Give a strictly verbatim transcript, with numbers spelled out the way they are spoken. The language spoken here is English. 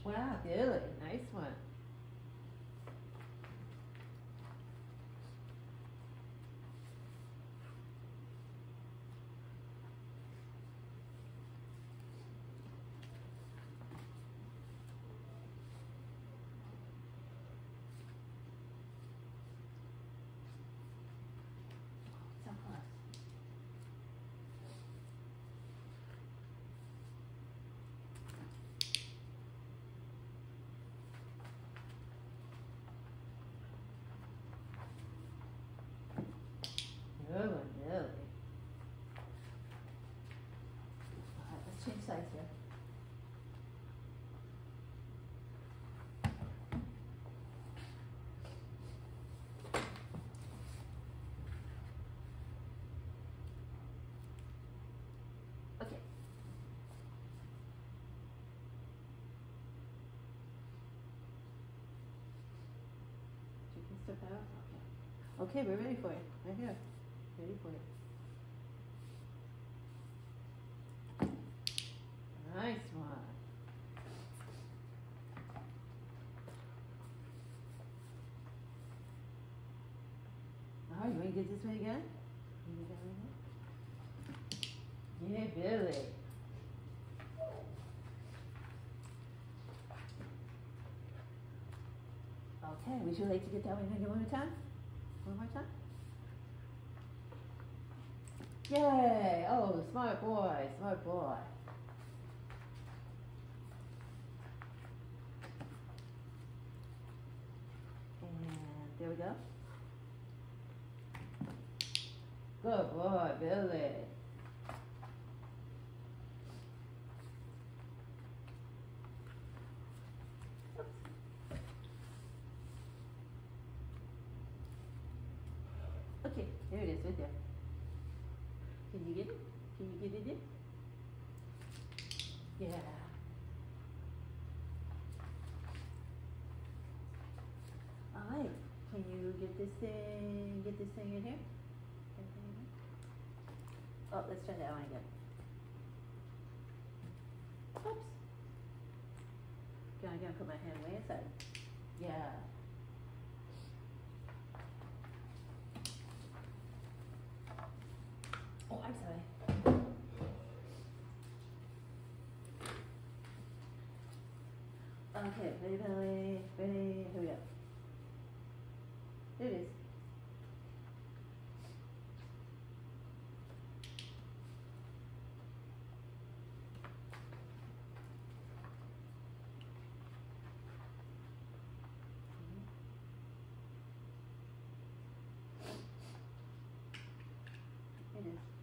Wow, Billy, nice one. So close. Good one, Billy. All right, let's change sides here. Okay. You can step out. Okay. Okay, we're ready for you. Right here. Ready for you. Nice one. All right, you want to get this way again? You want to get that way again? Yeah, Billy. Okay, would you like to get that way again one more time? One more time? Yay! Oh, smart boy, smart boy. And there we go. Good boy, Billy. Okay, there it is, right there. Can you get it? Can you get it in? Yeah. All right. Can you get this thing? Get this thing in here? Get this thing in here? Oh, let's try that one again. Oops. Okay, I'm gonna put my hand way inside. Yeah. Oh, I'm sorry. Okay, ready, Billy? Ready? Here we go. There it is. It is.